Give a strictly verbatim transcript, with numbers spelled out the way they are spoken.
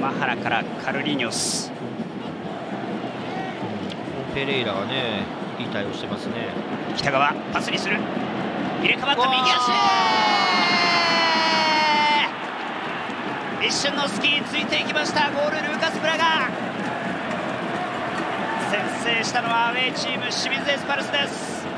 山原からカルリーニョス。 ペレイラがね、いい対応してますね。 北川パスにする。入れ替わった右足。一瞬の隙についていきました。ゴールルーカス・ブラガ。先制したのはアウェーチーム清水エスパルスです。